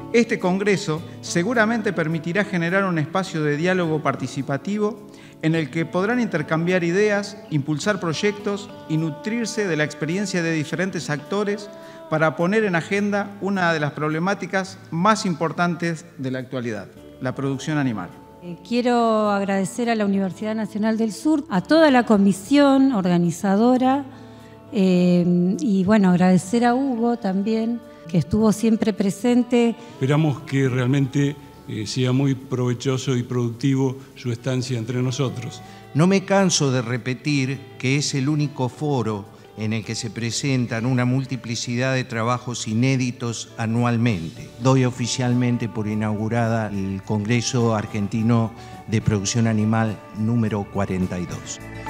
Este congreso seguramente permitirá generar un espacio de diálogo participativo en el que podrán intercambiar ideas, impulsar proyectos y nutrirse de la experiencia de diferentes actores para poner en agenda una de las problemáticas más importantes de la actualidad, la producción animal. Quiero agradecer a la Universidad Nacional del Sur, a toda la comisión organizadora y bueno, agradecer a Hugo también, que estuvo siempre presente. Esperamos que realmente sea muy provechoso y productivo su estancia entre nosotros. No me canso de repetir que es el único foro en el que se presentan una multiplicidad de trabajos inéditos anualmente. Doy oficialmente por inaugurada el Congreso Argentino de Producción Animal número 42.